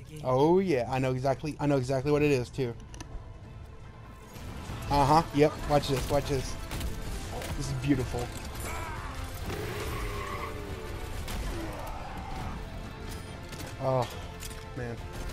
Oh yeah, I know exactly what it is too. Uh-huh, yep, watch this, watch this. This is beautiful. Oh, man.